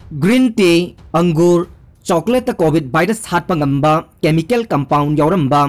Green tea, अंगूर, chocolate Covid virus हाटपा ngamba chemical compound यौरंबा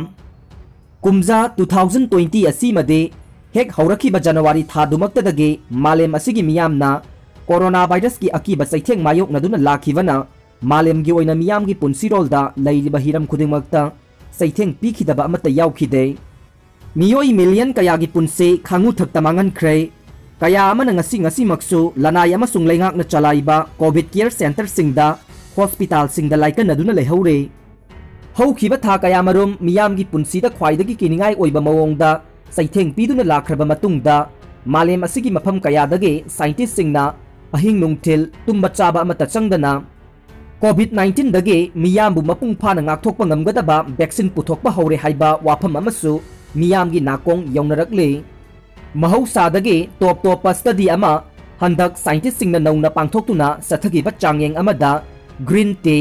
कुमजा 2020 असी मदे हेक हौरखिबा जनवरी थादुमक्तदगे मालेम असिगी मियामना कोरोना वायरस की अकीबा सैथेंग मायोकनदुना लाखिबना मालेमगी ओइना मियामगी पुनसिरोलदा लैरिबा हिरम खुदिंगमक्ता सैथेंग पीखिदबा अमता याउखिदे मियोई मिलियन कयागी पुनसे खांगु थक्ता मांगनख्रे कया अमना ngasi ngasi maksu lanai amasung leingakna chalaiba Covid care centre सिंगदा हॉस्पिटल सिंगदा लाइकनदुना लेहौरे हौखिबा था कया मरुम मियामगी पुनसिदा ख्वाइदगी किनिंगाई ओइबा मवोंगदा सैथेंग पीदुना लाख्रबा मतुंगदा मालेम असिगी मफम कयादगे साइंटिस्ट सिंगना अहिंग नुंगथिल तुंबा चाबा अमता चंगदना कोविड 19 दगे मियामबु मपुंग फाना ngakthokpa ngamgadaba वैक्सीन पुथोकपा हौरे हाइबा वाफम अमसु मियामगी नाकोंग यौनरकले महौसादगे टॉप टॉप स्टडी अमा हंदक साइंटिस्ट सिंगना नौना पांगथोक्तुना सथगिबा चांगयेंग अमदा ग्रीन टी,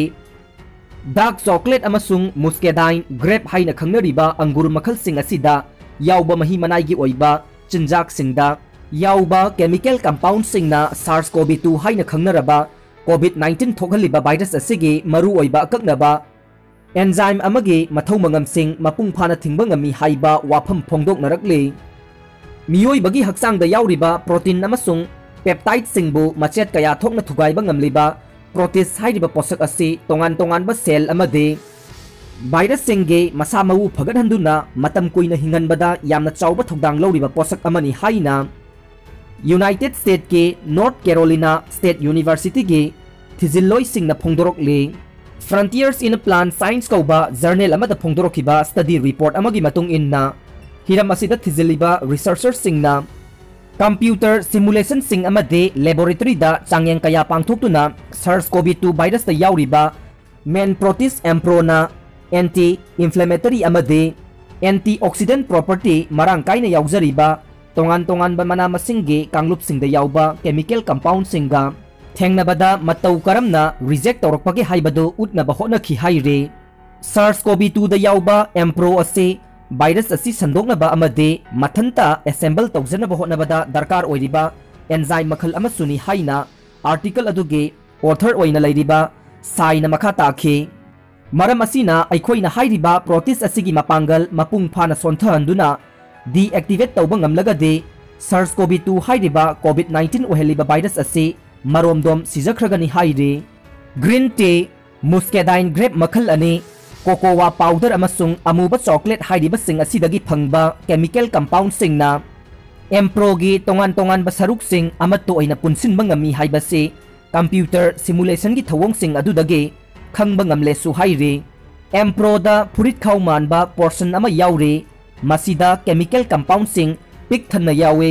डार्क चॉकलेट अमसुंग मुस्केडाइन ग्रेप हाइना खंगनरिबा अंगुर मखल सिंग असिदा याउबा मही मनाइगी ओइबा चिंजाक सिंगदा याउबा केमिकल कंपाउंड सिंगना SARS-CoV-2 हाइना खंगनरबा कोविड 19 थोकहलिबा वायरस असिगी मरु ओइबा अकक्नबा एंजाइम अमगे मथौ मंगम सिंग मपुंग फाना थिंगबा ngami हाइबा वाफम फोंगदोकनरकले मियोइबगी हक्सांगदा याउरिबा प्रोटीन अमसुंग पेप्टाइड सिंगबु मचेत कया थोकना थुगाइबा ngamliba प्रोटीस हाइरिबा पोषक असि तोंगान तोंगानबा सेल अमदे वायरस सिंगे मसा मऊ फगदहंदुना मतम कुइना हिंगनबदा यामना चाउबा थोगदांग लौरिबा पोषक अमनी हाइना यूनाइटेड स्टेट के नॉर्थ कैरोलिना स्टेट यूनिवर्सिटी के थिजिलोई सिंगना फोंदोरकले फ्रंटियर्स इन प्लांट साइंस कौबा जर्नल अमदा फोंदोरखिबा स्टडी रिपोर्ट अमगी मतुंग इन्ना हिरम असिदा थिजिलिबा रिसर्चर सिंगना कंप्यूटर सिमुलेशन सिंग अमदे लैबोरेटरी दा चांगयंग कया पांगथोक्तुना SARS-CoV-2 वायरस दा याउरिबा मेन प्रोटिस एम्प्रोना एंटी इंफ्लेमेटरी अमदे एंटी ऑक्सीडेंट प्रॉपर्टी मरांग काइना याउजरिबा तोंगान तोंगान बा मना मसिंगे कांगलुप सिंग दा याउबा केमिकल कंपाउंड सिंगा थेंगनाबदा मतौ करमना रिजेक्ट तौरकपगे हाइबदो उतनबा होनखि हाइरे SARS-CoV-2 दा याउबा एम्प्रो असे वायरस असी संदोकनबा अमदे मथंता असेंबल तौजनबा होनबदा दरकार ओइरिबा एंजाइम मखल अमसुनी हाइना आर्टिकल अदुगे ऑथर ओइना लैरिबा साइना मखा ताखे मरम असिना अइखोइना हाइरिबा प्रोटिस असिगी मपांगल मपुंग फाना सोंथहंदुना डीएक्टिवेट तौबा ngamlagade SARS-CoV-2 हाइरिबा कोविड 19 ओहेलिबा वायरस असे मरोमदोम सिजखरगनी हाइरे ग्रीन टी, मुस्केडाइन ग्रेप मखल अने कोकोवा पाउडर अमसुंग अमुबा चॉकलेट हाइरिबा सिंग असिदगी फंगबा केमिकल कंपाउंड सिंगना एम्प्रोगी तोंगान तोंगान बा सरुक सिंग अमत्तो ओइना पुनसिनबा ngami हाइबसे कंप्यूटर सिमुलेशन की थवोंग सिंग अदुदगे खंगबा ngamlesu हाइरे एम्प्रोदा फुरित खाउ मानबा पोर्शन अमा याउरे मसिदा केमिकल कंपाउंड सिंग पिक थन्ना यावे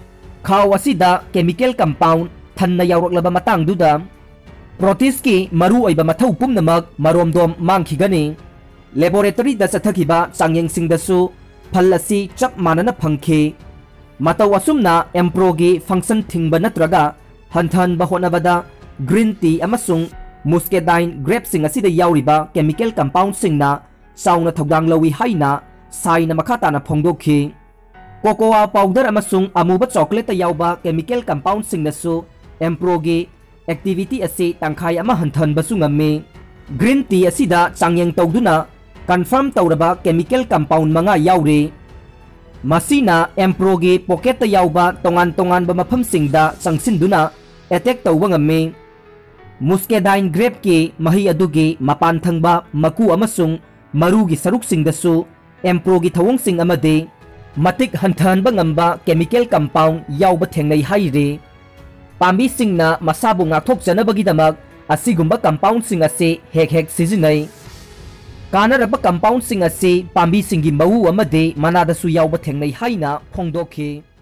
खाउ असिदा केमिकल कंपाउंड थन्ना याउरकलबा मतंगदुदा प्रोटीस की मरु ओइबा मथौ पुमनमक मरोमदोम मांखिगनी लैबोरेटरी दा चथखिबा चांगयेंग सिंगदसु फल असि चप मानना फंखे मतौ असुमना एम्प्रोगी फंक्शन थिंगबा नत्रगा हंथन बहोनबदा ग्रीन टी अमसुंग मुस्केडाइन ग्रेप सिंग असिदा याउरिबा केमिकल कंपाउंड सिंगना साउना थौदांग लवी हाइना साइना मखाताना फोंदोखि कोकोआ पाउडर अमसुंग अमुबा चॉकलेट याउबा केमिकल कंपाउंड सिंगनसु एम्प्रोगी एक्टिविटी असे तंखाई अमा हंथनबसु ngame ग्रीन टी असिदा चांगयंग तौदुना कंफर्म तौरबा केमिकल कंपाउंड मंगा याउरे मसीना एम्प्रोगी पॉकेट याउबा तोंगान तोंगान बा मफम सिंगदा चंगसिनदुना अटैक तौबा ngame मुस्केडाइन ग्रेप के मही अदुगे मपान थंगबा मकु अमसुंग मरुगी सरुक सिंगदसु एम्प्रोगी थवोंग सिंग अमदे मतिक हंथनबा ngamba केमिकल कंपाउंड याउबा थेंगनै हाइरे पाम्बी सिंगना मसाबु ngakthokjanabagidamag asigumba compound sing ase hek hek sizinai kanaraba compound sing ase पाम्बी सिंगी मऊ अमदे मनादसु याउबा थेंगनै हाइना फोंदोखे।